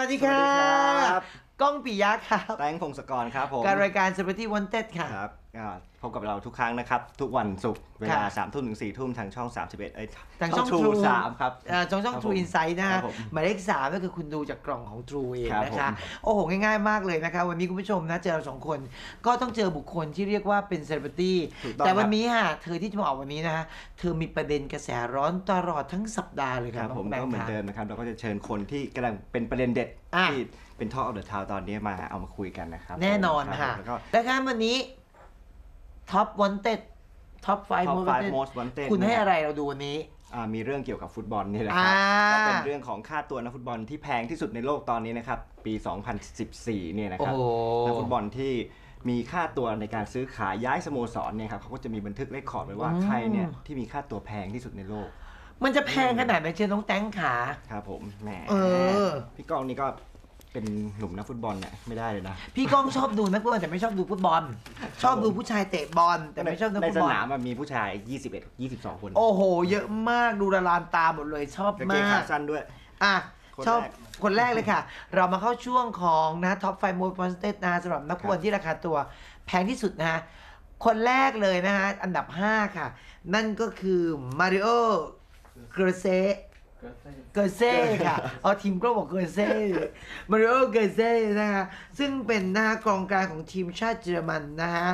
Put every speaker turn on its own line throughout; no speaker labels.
วัสดีค่ะก้องปิยะครับ
แตงพงศกรครับผม
การรายการ Celebrity Wanted ค่ะ
ครับพบกับเราทุกครั้งนะครับทุกวันศุกร์เวลา3 ทุ่มถึง4 ทุ่มทางช่อง31
ทางช่อง
True 3ครับ
ช่อง True Insight นะฮะหมายเลข3ก็คือคุณดูจากกล่องของ True เองนะคะโอ้โหง่ายๆมากเลยนะคะวันนี้คุณผู้ชมนะเจอเรา2คนก็ต้องเจอบุคคลที่เรียกว่าเป็น Celebrity แต่วันนี้ค่ะเธอที่จะมาออกวันนี้นะฮะเธอมีประเด็นกระแสร้อนตลอดทั้งสัปดาห์เลยครับ
ผมก็เหมือนเดิมนะครับเราก็จะเชิญคนที่กำลังเป็นประเด็นเด็ดที่เป็น Talk of the Town ตอนนี้มาเอามาคุยกันนะครับ
แน่นอนค่ะและครับวันนี้ Top Wanted Top 5 Most Wanted คุณให้อะไรเราดูวันนี้
มีเรื่องเกี่ยวกับฟุตบอลนี่แหละครับก็เป็นเรื่องของค่าตัวนักฟุตบอลที่แพงที่สุดในโลกตอนนี้นะครับปี 2014 เนี่ยนะครับนักฟุตบอลที่มีค่าตัวในการซื้อขายย้ายสโมสรเนี่ยครับเขาก็จะมีบันทึกเรคคอร์ดไว้ว่าใครเนี่ยที่มีค่าตัวแพงที่สุดในโลก
มันจะแพงขนาดไหนเชิญน้องแตงขา
ครับผมแหมพี่กองนี่ก็เป็นหนุ่มนักฟุตบอลเนี่ยไม่ได้เลยนะ
พี่ก้องชอบดูนักฟุตบอลแต่ไม่ชอบดูฟุตบอลชอบดูผู้ชายเตะบอลแต่ไม่ชอบดูฟุตบอล
ในสนามมีผู้ชาย21-22 คน
โอ้โหเยอะมากดูละลานตาหมดเลยชอบมาก
ขาสั้นด้วย
ชอบคนแรกเลยค่ะเรามาเข้าช่วงของนะ Top 5 Most Wanted นะสำหรับนักฟุตบอลที่ราคาตัวแพงที่สุดนะคนแรกเลยนะฮะอันดับ5ค่ะนั่นก็คือมาริโอเกอร์เซ่ค่ะทีมก็บอกเกอร์เซ่มาริโอเกอร์เซ่นะคะซึ่งเป็นกองกลางของทีมชาติเยอรมันนะฮะ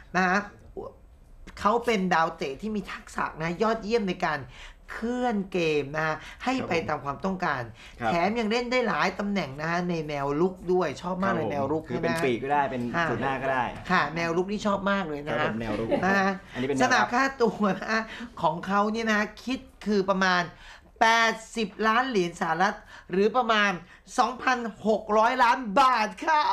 เขาเป็นดาวเตะที่มีทักษะนะยอดเยี่ยมในการเคลื่อนเกมนะให้ไปตามความต้องการแถมยังเล่นได้หลายตำแหน่งนะฮะในแนวลุกด้วยชอบมากเลยแนวลุก
คือเป็นปีกก็ได้เป็นศูนย์หน้าก็ได้
ค่ะแนวลุกนี่ชอบมากเลยนะ
แนวลุก
สนามค่าตัวนะของเขาเนี่ยนะคิดคือประมาณ80 ล้านเหรียญสหรัฐหรือประมาณ 2,600 ล้านบาทค่ะ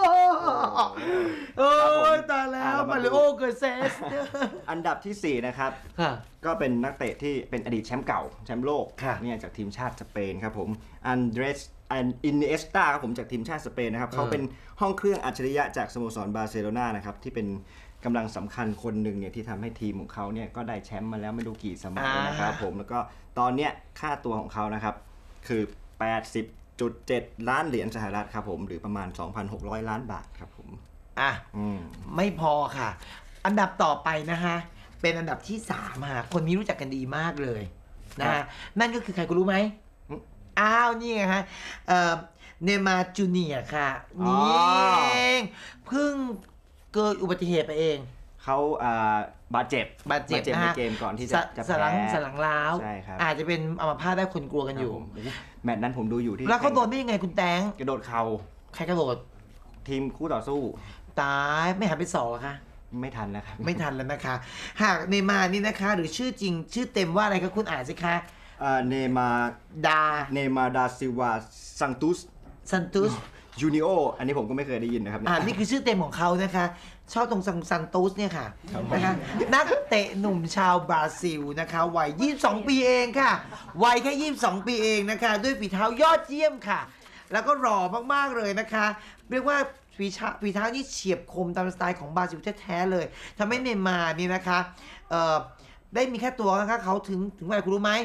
ตายแล้วมาริโอเกอร์เซส
อันดับที่4นะครับก็เป็นนักเตะที่เป็นอดีตแชมป์เก่าแชมป์โลกเนี่ยจากทีมชาติสเปนครับผมอันเดรสอินเนสตาครับผมจากทีมชาติสเปนนะครับเขาเป็นห้องเครื่องอัจฉริยะจากสโมสรบาร์เซโลนานะครับที่เป็นกำลังสำคัญคนหนึ่งเนี่ยที่ทำให้ทีมของเขาเนี่ยก็ได้แชมป์มาแล้วไม่รู้กี่สมัยนะครับผมแล้วก็ตอนเนี้ยค่าตัวของเขานะครับคือ 80.7 ล้านเหรียญสหรัฐครับผมหรือประมาณ 2,600 ล้านบาทครับผม
ไม่พอค่ะอันดับต่อไปนะฮะเป็นอันดับที่3ค่ะคนนี้รู้จักกันดีมากเลยนะฮะนั่นก็คือใครคุณรู้ไหมนี่ไงฮะเนย์มาร์จูเนียร์ค่ะนี่เองเพิ่งเกิดอุบัติเหตุไปเอง
เขาบาดเจ็บในเกมก่อนที่จะแพ้
สลังล้าวอาจจะเป็นอัมพาตได้คนกลัวกันอยู่
แมตช์นั้นผมดูอยู่ที่
แล้วเขาโดนได้ยังไงคุณแตง
กระโดดเข่า
ใครกระโดด
ทีมคู่ต่อสู้
ตายไม่หันไปสอบค่ะ
ไม่ทันแล้วครับ
ไม่ทันแล้วนะคะหากเนย์มาร์นี่นะคะหรือชื่อจริงชื่อเต็มว่าอะไรครับคุณอ่านสิคะ
เนย์มาร์ดาซิลวาซันตุสจูนิโออันนี้ผมก็ไม่เคยได้ยินนะครับ
นี่คือชื่อเต็มของเขานะคะชอบตรงซันตุสเนี่ยค่ะนะคะนักเตะหนุ่มชาวบราซิลนะคะวัย22 ปีเองค่ะวัยแค่22 ปีเองนะคะด้วยฝีเท้ายอดเยี่ยมค่ะแล้วก็หล่อมากๆเลยนะคะเรียกว่าฝีเท้านี่เฉียบคมตามสไตล์ของบราซิลแท้ๆเลยทำให้เนย์มาร์นี่นะคะได้มีแค่ตัวนะคะเขาถึงอะไรคุณรู้ไหม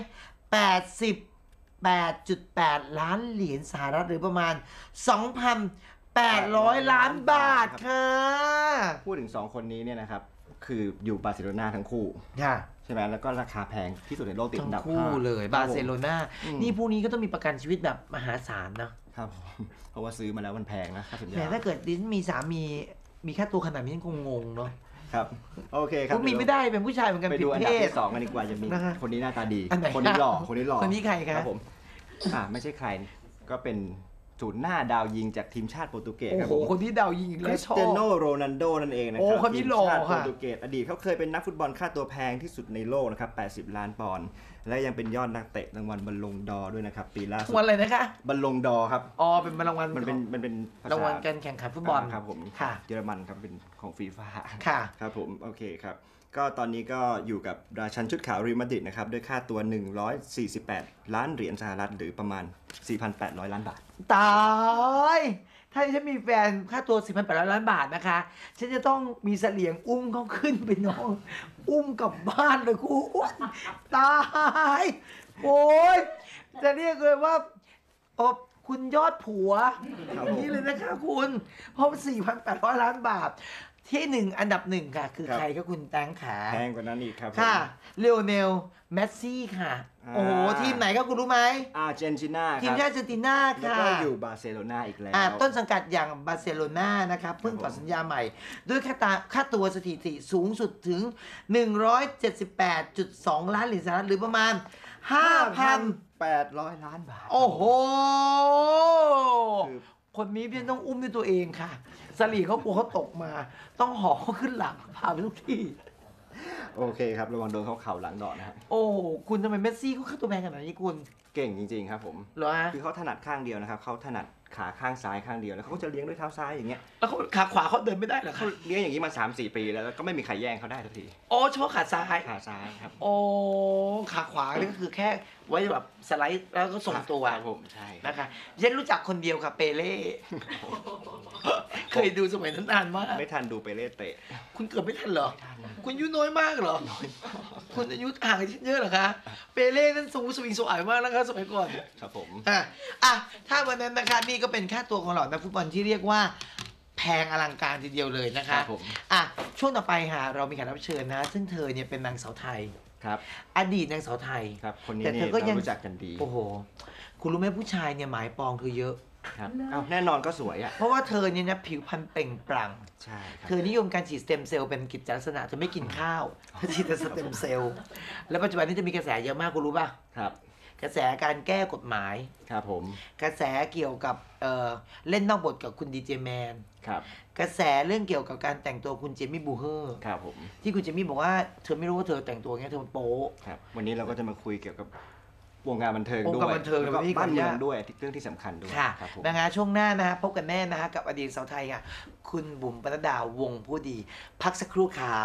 8.8 ล้านเหรียญสหรัฐหรือประมาณ 2,800 ล้านบาทค่ะ
พูดถึง2คนนี้เนี่ยนะครับคืออยู่บาร์เซโลนาทั้งคู่ใช่ไหมแล้วก็ราคาแพงที่สุดในโลกติดอันดับ
คู่เลยบาร์เซโลนานี่พวกนี้ก็ต้องมีประกันชีวิตแบบมหาศาลนะครับ
เพราะว่าซื้อมาแล้วมันแพงนะ
แต่ถ้าเกิดดิฉันมีสามีค่าตัวขนาดนี้คงงงเนาะ
ครับโอเคครับ
มีไม่ได้เป็นผู้ชายเหมือนกัน
ไปดูอันดับที่2กันดีกว่าจะมีคนนี้หน้าตาดีคนนี้หล่อคน
นี้ใครครับ
ผมไม่ใช่ใครก็เป็นศูนย์หน้าดาวยิงจากทีมชาติโปรตุเกสครับผม
คนที่ดาวยิง
คริสเตียโนโรนัลโดนั่นเองนะครับ
คนนี้หล่อ
ค่ะโปรตุเกสอดีตเขาเคยเป็นนักฟุตบอลค่าตัวแพงที่สุดในโลกนะครับ80 ล้านปอนด์และยังเป็นยอดนักเตะรางวัลบัลลงดอร์ด้วยนะครับปีล่าสุด
วันอะไรนะคะ
บัลลงดอร์ครับ
เป็นรางวัล
มันเป็น
รางวัลการแข่งขันฟุตบอล
ครับผมเยอรมันครับเป็นของฟีฟ่า
ค่ะ
ครับผมโอเคครับก็ตอนนี้ก็อยู่กับราชันชุดขาวรีมาดริดนะครับด้วยค่าตัว148 ล้านเหรียญสหรัฐหรือประมาณ 4,800 ล้านบาท
ตายถ้าฉันมีแฟนค่าตัว 4,800 ล้านบาทนะคะฉันจะต้องมีเสลียงอุ้มเขาขึ้นไปนอนอุ้มกลับบ้านเลยคุณตายโอ้ยจะเรียกเลยว่าคคุณยอดผัว
ครับ
นี่เลยนะคะคุณเพราะ 4,800 ล้านบาท ที่ 1 อันดับ 1 ค่ะ คือ
ครับ
ใครก็คุณแตงขา
แพงกว่านั้นอีกครับผม
ค่ะเลโอเนลเมสซี่ค่ะ โอ้โห ทีมไหนก็คุณรู้ไหม
อาร์เจนตินาค
ทีม
รับ
ชาติอาร์เจนตินา
แล้ว
ค่ะ
ก็อยู่บาร์เซโลนาอีกแล้ว
ต้นสังกัดอย่างบาร์เซโลนานะครับเพิ่งต่อสัญญาใหม่ ด้วยค่าตัวสถิติสูงสุดถึง 178.2 ล้านเหรียญสหรัฐหรือประมาณ 5,000
800 ล้านบาท
โอ้โห
คือ
คนนี้พี่ต้องอุ้มด้วยตัวเองค่ะสลีเขากลัวเขาตกมา ต้องห่อเขาขึ้นหลังพาไปทุกที่
โอเคครับระวังโดนเขาเข่าหลังดอกนะครับ
โอ้คุณทำไมเมสซี่เขาค่าตัวแพงขนาดนี้คุณ
เก่งจริงๆครับผม
เหรอฮะ
คือเขาถนัดข้างเดียวนะครับเขาถนัดขาข้างซ้ายข้างเดียวแล้วเขาก็จะเลี้ยงด้วยเท้าซ้ายอย่างเงี้ย
แล้วเขาขาขวาเขาเดินไม่ได้เหรอ
เขา
คะ
เลี้ยงอย่างนี้มา 3-4 ปีแล้วก็ไม่มีใครแย่งเขาได้สักที
โอ้เฉพาะขาซ้าย
ขาซ้ายครับ
โอ้ขาขวานี่ก็คือแค่ไว้แบบสไลด์แล้วก็ส่งตัว
ครับผมใช่ครับ
นะคะฉันรู้จักคนเดียวค่ะเปเล่ เคยดูสมัยนั้นนานมาก
ไม่ทันดูไปเล่เตะ
คุณเกิดไม่ทันเหรอ คุณอายุน้อยมากเหรอ คุณอายุห่างกันเยอะเหรอคะ เปเล่นั้นสูงสวิงสวายมากนะคะสมัยก่อน
ครับผม
ถ้าวันนั้นนะคะนี่ก็เป็นค่าตัวของเหล่านักฟุตบอลที่เรียกว่าแพงอลังการทีเดียวเลยนะ
ครั
คะ
บผม
ช่วงต่อไปค่ะเรามีแขกรับเชิญนะ ซึ่งเธอเนี่ยเป็นนางสาวไทย
ครับ
อดีตนางสาวไทย
ครับคนนี้
แต่
นี่
เธอก็ยัง
เรารู้จักกันดี
โอ้โห คุณรู้ไหมผู้ชายเนี่ยหมายปองเธอเยอะ
ครับเอ้าแน่นอนก็สวยอ่ะ
เพราะว่าเธอเนี่ยนะผิวพรรณเปล่งปลั่ง
ใช่ครับ
เธอนิยมการฉีดสเต็มเซลล์เป็นกิจลักษณะเธอไม่กินข้าวเธอฉีดแต่สเต็มเซลล์แล้วปัจจุบันนี้จะมีกระแสเยอะมากคุณรู้ป่ะ
ครับ
กระแสการแก้กฎหมาย
ครับผม
กระแสเกี่ยวกับเล่นนอกบทกับคุณดีเจแมน
ครับ
กระแสเรื่องเกี่ยวกับการแต่งตัวคุณเจมี่บูเฮอร์
ครับผม
ที่คุณเจมี่บอกว่าเธอไม่รู้ว่าเธอแต่งตัวอย่างเงี้ยเธอมันโป๊ะ
ครับวันนี้เราก็จะมาคุยเกี่ยวกับวงการบันเทิง
วง
ด้ว
การ
ย
บันเทิง
แล้วก็
เลยพี่
บ้านเมือง
ขออนุญาต
ด้วยเรื่องที่สำคัญด้วย
ค่ะ
ครับผม
นะฮะช่วงหน้านะฮะพบกันแน่นะฮะกับอดีตสาวไทยค่ะคุณบุ๋มปนัดดาวงผู้ดี พักสักครู่ครับ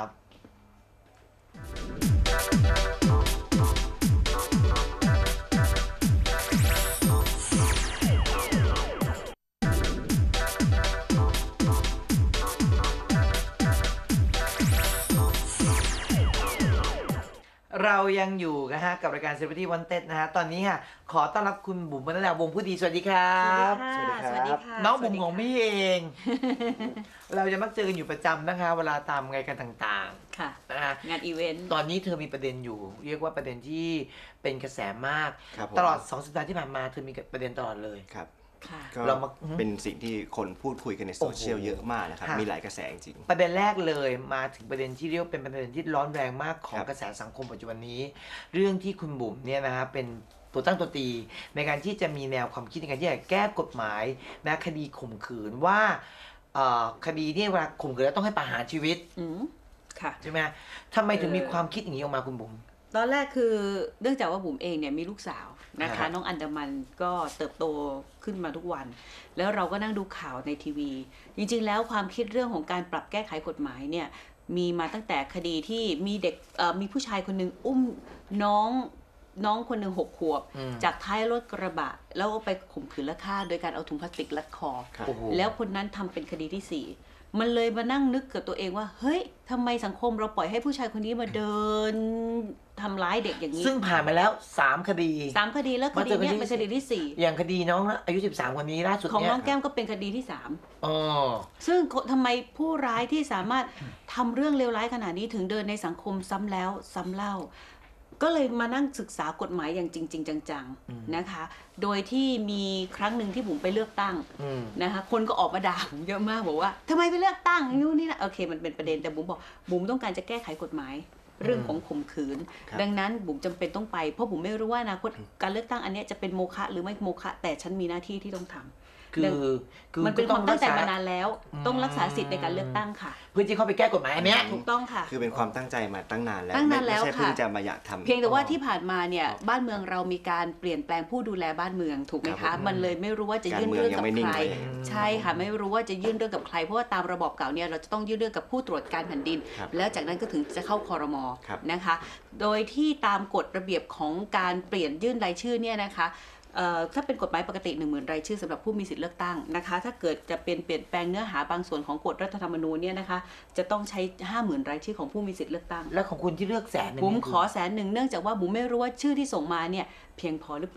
เรายังอยู่นะฮะกับรายการ Celebrity Wanted นะฮะตอนนี้ค่ะขอต้อนรับคุณบุ๋มปนัดดาวงผู้ดีสวัสดีครับ
สวัสดีครับ
สวัสดีค่ะ
น้องบุ๋มของพี่เอง เราจะมักเจอกันอยู่ประจำนะคะ เวลาตามรายการต่าง
ค่ะ
ๆนะฮะ
งานอีเวนต์
ตอนนี้เธอมีประเด็นอยู่ เรียกว่าประเด็นที่เป็นกระแสมาก
ครับผม
ตลอด2 สัปดาห์ที่ผ่านมาเธอมีประเด็นตลอดเลย
ครับ
ค่ะ
ก็
เรามา
เป็นสิ่งที่คนพูดคุยกันในโซเชียล
โอ้โห
เยอะมากนะครับ
ค่ะ
มีหลายกระแสจริง
ประเด็นแรกเลยมาถึงประเด็นที่เรียกว่าเป็นประเด็นที่ร้อนแรงมากของ
ครับ
กระแสสังคมปัจจุบันนี้ เรื่องที่คุณบุ๋มเนี่ยนะฮะเป็นตัวตั้งตัวตีในการที่จะมีแนวความคิดในการที่จะแก้กฎหมายนะคดีข่มขืนว่าคดีเนี่ยเวลาข่มขืนแล้วต้องให้ประหารชีวิต
อืมค่ะ
ใช่ไหมทำไมถึงมีความคิดอย่างนี้ออกมาคุณบุ๋ม
ตอนแรกคือเนื่องจากว่าบุ๋มเองเนี่ยมีลูกสาวนะ
ครั
คะ
บ
น้องอันดามันก็เติบโตขึ้นมาทุกวัน แล้วเราก็นั่งดูข่าวในทีวี จริงๆแล้วความคิดเรื่องของการปรับแก้ไขกฎหมายเนี่ยมีมาตั้งแต่คดีที่มีเด็กมีผู้ชายคนหนึ่งอุ้มน้องคนหนึ่ง6 ขวบ จากท้ายรถกระบะ แล้วก็ไปข่มขืนและฆ่าโดยการเอาถุงพลาสติกรัดคอ
ครับ
โอ้โห
แล้วคนนั้นทำเป็นคดีที่ 4 มันเลยมานั่งนึกกับตัวเองว่าเฮ้ยทำไมสังคมเราปล่อยให้ผู้ชายคนนี้มาเดินทำร้ายเด็กอย่างนี้
ซึ่งผ่านมาแล้ว3 คดี
3 คดีแล้วคดีเนี้ยเป็นคดีที่
อย่างคดีน้องอายุ13คนนี้ล่าสุด
4 ของ
เนี่ย
น้องแก้มก็เป็นคดีที่
อ๋อ
3 ซึ่งทำไมผู้ร้ายที่สามารถทำเรื่องเลวร้ายขนาดนี้ถึงเดินในสังคมซ้ำแล้วซ้ำเล่า ก็เลยมานั่งศึกษากฎหมายอย่างจริง ๆ จังๆนะคะ โดยที่มีครั้งหนึ่งที่ผมไปเลือกตั้ง นะคะคนก็ออกมาด่าผมเยอะมากบอกว่าทำไมไปเลือกตั้งนู่นนี่นะโอเคมันเป็นประเด็นแต่บุ๋มบอกบุ๋มต้องการจะแก้ไขกฎหมายเรื่องของข่มขืน
ครับ
ดังนั้นบุ๋มจำเป็นต้องไปเพราะบุ๋มไม่รู้ว่าอนาคตการเลือกตั้งอันเนี้ยจะเป็นโมฆะหรือไม่โมฆะแต่ฉันมีหน้าที่ที่ต้องทำ
คือ
มันเป็นความตั้งใจมานาน
กษ
แล้ว ต้องรักษาสิทธิ์ในการเลือกตั้งค่ะ
เพื่อที่เขาไปแก้กฎหมายอันเนี้ย
ถูกต้องค่ะ
คือเป็นความตั้งใจมาตั้งนานแล้ว
ตั้งนานแล้ว
ไม่ใช่เพิ่ง
ค่ะ
จะมาอยากทำ
เพียงแต่ว่าที่ผ่านมาเนี่ยบ้านเมืองเรามีการเปลี่ยนแปลงผู้ดูแลบ้านเมืองถูกไหม
ครั
คะ
บผม
มันเลยไม่รู้ว่าจะยื่น
การเมือง
เรื่องกับ
ยังไม่นิ่ง
ใคร
ไว้
ใช่ค่ะไม่รู้ว่าจะยื่นเรื่องกับใครเพราะว่าตามระบอบเก่าเนี่ยเราจะต้องยื่นเรื่องกับผู้ตรวจการแผ่นดิน
ครับ
แล้วจากนั้นก็ถึงจะเข้าครม
ครับ
นะคะ โดยที่ตามกฎระเบียบของการเปลี่ยนยื่นรายชื่อเนี่ยนะคะถ้าเป็นกฎหมายปกติ 10,000 รายชื่อสำหรับผู้มีสิทธิเลือกตั้งนะคะถ้าเกิดจะเปลี่ยนแปลงเนื้อหาบางส่วนของกฎรัฐธรรมนูญเนี่ยนะคะจะต้องใช้ 50,000 รายชื่อของผู้มีสิทธิเลือกตั้ง
แล้วของคุณที่เลือก100,000
บุ๋มขอ100,000เนื่องจากว่าบุ๋มไม่รู้ว่าชื่อที่ส่งมาเนี่ยเพียงพอหรือเปล่า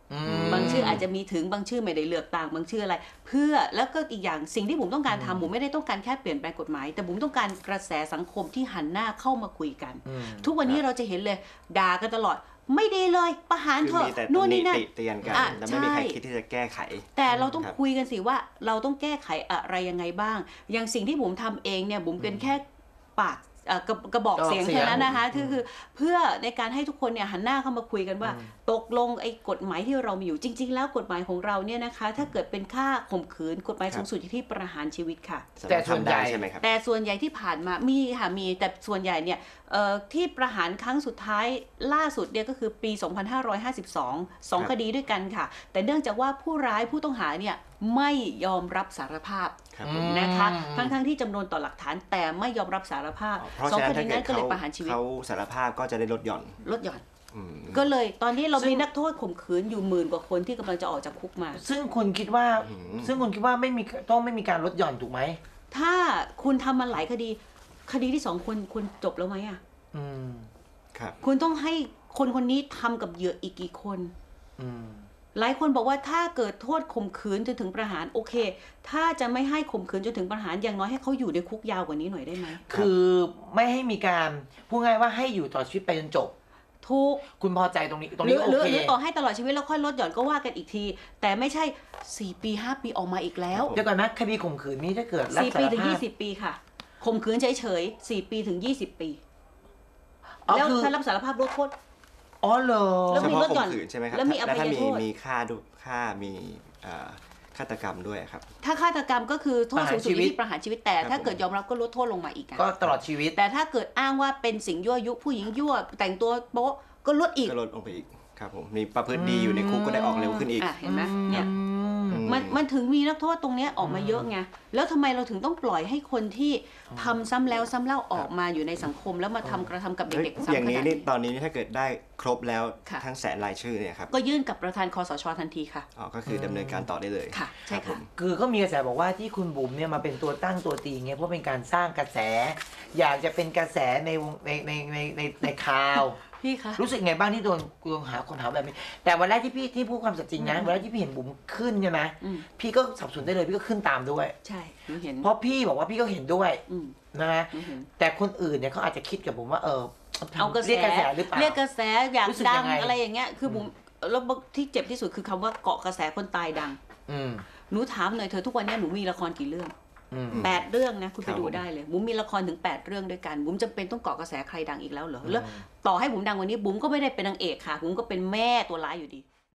บางชื่ออาจจะมีถึงบางชื่อไม่ได้เลือกต่างบางชื่ออะไรเพื่อแล้วก็อีกอย่างสิ่งที่ผมต้องการทำผมไม่ได้ต้องการแค่เปลี่ยนแปลงกฎหมายแต่ผมต้องการกระแสสังคมที่หันหน้าเข้ามาคุยกันทุกวันนี้เราจะเห็นเลยด่ากันตลอดไม่ดีเลยประหารเถอะ
นู่
นนี่นั่น
เตียนกันแต่ไม่มีใครคิดที่จะแก้ไข
แต่เราต้องคุยกันสิว่าเราต้องแก้ไขอะไรยังไงบ้างอย่างสิ่งที่ผมทำเองเนี่ยผมเป็นแค่ปากกระบอกเสียงแค่นั้นนะคะคือเพื่อในการให้ทุกคนเนี่ยหันหน้าเข้ามาคุยกันว่าตกลงไอ้กฎหมายที่เรามีอยู่จริงๆแล้วกฎหมายของเราเนี่ยนะคะถ้าเกิดเป็นค่าข่มขืนกฎหมายสูงสุดอยู่ที่ประหารชีวิตค่ะ
แต่ส่วนใหญ่
ใช่ไหมครับ
แต่ส่วนใหญ่ที่ผ่านมามีค่ะมีแต่ส่วนใหญ่เนี่ยที่ประหารครั้งสุดท้ายล่าสุดเนี่ยก็คือปี 2552 2 คดีด้วยกันค่ะแต่เนื่องจากว่าผู้ร้ายผู้ต้องหาเนี่ยไม่ยอมรับสารภาพนะคะทั้งที่จำนวนต่อหลักฐานแต่ไม่ยอมรับสารภาพ2 คดีนั้นก็เลยประหารชีวิต
เขาสารภาพก็จะได้ลดหย่อน
ก็เลยตอนนี้เรามีนักโทษข่มขืนอยู่10,000 กว่าคนที่กำลังจะออกจากคุกมา
ซึ่งคุณคิดว่าไม่มีต้องไม่มีการลดหย่อนถูกไหม
ถ้าคุณทำมาหลายคดีที่2คุณจบแล้วไหมอ่ะ
ครับ
คุณต้องให้คนคนนี้ทำกับเหยื่ออีกกี่คนหลายคนบอกว่าถ้าเกิดโทษข่มขืนจนถึงประหารโอเคถ้าจะไม่ให้ข่มขืนจนถึงประหารอย่างน้อยให้เขาอยู่ในคุกยาวกว่านี้หน่อยได้ไหม
คือไม่ให้มีการพูดง่ายว่าให้อยู่ต่อชีวิตไปจนจบ
ทุก
คุณพอใจตรงนี้โอเค
หรือต่อให้ตลอดชีวิตแล้วค่อยลดหย่อนก็ว่ากันอีกทีแต่ไม่ใช่4 ปี5 ปีออกมาอีกแล้ว
เดี๋ยวก่อนนะคดีข่มขืนนี้ถ้าเกิดรับ
4 ปีถึง20 ปีค่ะข่มขืนเฉยๆ4 ปีถึง20 ปีแล้วถ้ารับสารภาพลดโทษ
อ๋อเหรอ
แล้วมีลดหย่อน
ใช่ไหมครับ
แล้วมีอภัยโทษ
มีค่ามีฆาตกรรมด้วยครับ
ถ้าฆาตกรรมก็คือโทษสูงสุดที่ประหารชีวิตแต่ถ้าเกิดยอมรับก็ลดโทษลงมาอีก
ก็ตลอดชีวิต
แต่ถ้าเกิดอ้างว่าเป็นสิ่งยั่วยุผู้หญิงยั่วแต่งตัวโป๊ะก็ลดอีก
ก็ลดลงไปอีกครับผมมีประพฤติดีอยู่ในคุกก็ได้ออกเร็วขึ้นอีก
เห็นไหมเนี่ยมันถึงมีนักโทษตรงนี้ออกมาเยอะไงแล้วทำไมเราถึงต้องปล่อยให้คนที่ทำซ้ำแล้วซ้ำเล่าออกมาอยู่ในสังคมแล้วมากระทำกับเด็กๆซ้ำ
อย่างนี้ตอนนี้ถ้าเกิดได้ครบแล้วทั้งแสนรายชื่อเนี่ยครับ
ก็ยื่นกับประธานคสช.ทันทีค่ะ
อ๋อก็คือดำเนินการต่อได้เลย
ค่ะใช่ค่ะ
คือก็มีกระแสบอกว่าที่คุณบุ๋มเนี่ยมาเป็นตัวตั้งตัวตีเงี้ยเพราะเป็นการสร้างกระแสอยากจะเป็นกระแสในข่าว
พี่คะ
รู้สึกไงบ้างที่โดนหาคนหาแบบนี้แต่วันแรกที่พี่ที่พูดความสัตย์จริงนะวันแรกที่พี่เห็นบุ๋มขึ้นใช่ไหมพี่ก็สับสนได้เลยพี่ก็ขึ้นตามด้วย
ใช่เห็น
เพราะพี่บอกว่าพี่ก็เห็นด้วยนะแต่คนอื่นเนี่ยเขาอาจจะคิดกับผมว่า
เอากระแส
หรือเปล่า
เรียกกระแสอยากดังอะไรอย่างเงี้ยคือบุ๋มแล้วที่เจ็บที่สุดคือคำว่าเกาะกระแสคนตายดังหนูถามหน่อยเธอทุกวันนี้หนูมีละครกี่เรื่อง8 เรื่องนะคุณไปดูได้เลยบุ๋มมีละครถึง8 เรื่องด้วยกันบุ๋มจำเป็นต้องเกาะกระแสใครดังอีกแล้วเหรอแล้วต่อให้บุ๋มดังวันนี้บุ๋มก็ไม่ได้เป็นนางเอกค่ะบุ๋มก็เป็นแม่ตัวร้ายอยู่ดี